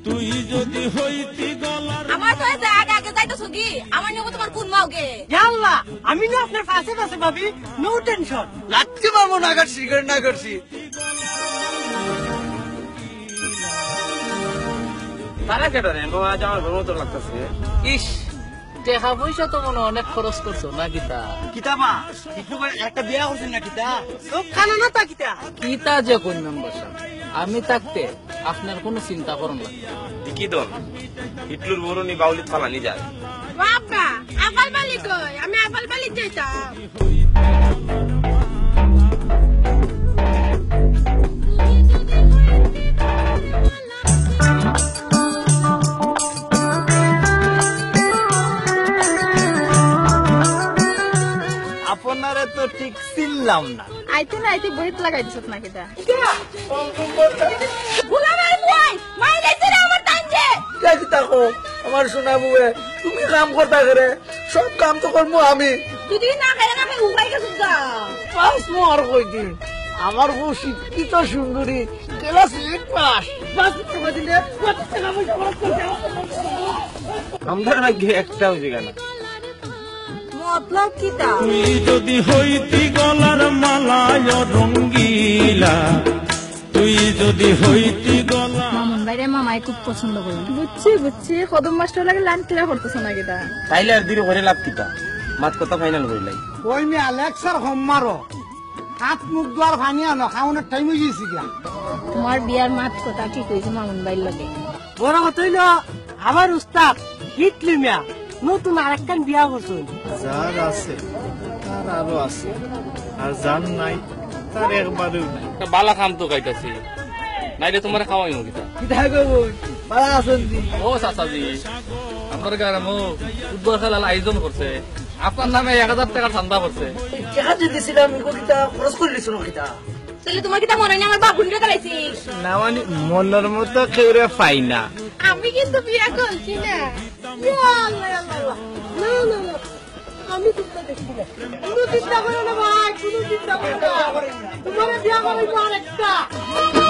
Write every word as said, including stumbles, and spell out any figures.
তুই যদি হইতি গলার আমার তো আগে আগে যাইতেছো কি আমার নিয়ে তোমার কোন মাওগে আল্লাহ আমি না আপনার পাশে পাশে ভাবি নো টেনশন লাগতে পারবো না করছি না করছি তারা কেটে রে নো আজ আমার ঘর মতো লাগতেছে ইস টাকা পয়সা তো মনে অনেক খরচ করছো না কিতা কিতাবা একটু একটা বিয়া করছেন না কিতা সব খানা না তা কিতা কিতা যে কোন মেম্বার আমি থাকতে আপনার কোনো চিন্তা করুন লাগবে কি দল হিটলুর বরুনি বাউলি ফালানি যায় বাবা আবাল বালি কই আমি আবাল বালি যাইতাম আপনারে তো ঠিক চিনলাম না আইতে না আইতে বইত লাগাই দিছত না কিটা গুলামের বই মাই লাইছে রে আমার টানছে দেখি তাকো আমার সোনা বুয়ে তুমি কাম করতা করে সব কাম তো করবো আমি যদি না খায় না খায় উপায় গেছ গা পাস মোর কই দিন আমার বউ শিক্ষিত সুন্দরী ক্লাস এইট পাস পাস করে দিলে কত টাকা পয়সা খরচ করতে আমাদের নাকি একটাও জায়গা না মতলব কিটা তুই যদি হইতি গলার মালায় রঙ্গিলা তুই যদি হইতি গলা মামুন ভাইরে মামাই খুব পছন্দ করে বুঝছি বুঝছি কদম মাস্টার লাগে লাইন ক্লিয়ার করতেছ না কিটা তাইলে আর দিনে করে লাভ কিতা মাত কথা ফাইনাল কইলাই ওই মে আলেক্সার হোম মারো হাত মুখ দুয়ার ভাঙিয়া ন খাওয়ানোর টাইম হয়ে গেছি গা তোমার বিয়ার মাত কথা কি কইছে মামুন ভাইর লাগে বড় কথা হইল আমার উস্তাদ হিটলি মিয়া নতুন আরেকখান বিয়া করছেন যার আছে তার আরো আছে আর যার নাই তার একবারেও নাই বালা খাম তো গাইতাছি নাইলে তোমার খাওয়াই কিতা কিতা কইব পালা আছেন দি ও চাচাজি আপনার গ্রামে ফুটবল খেলার আয়োজন করছে আপনার নামে এক হাজার টাকা ঠান্ডা করছে টাকা যে দিছিলাম ইগো কিতা খরচ করে দিছ না কিতা তাহলে তোমার কিটা মনে নেই আমার বাবুন রে গলাইছি না মানে মনের মতো কেউরে পাই না আমি কিন্তু বিয়া করছি না ইয়া আল্লাহ আল্লাহ না না না আমি চিন্তা দেখছি না কোনো চিন্তা করো না ভাই কোনো চিন্তা করো না তোমার বিয়া করবো আরেকটা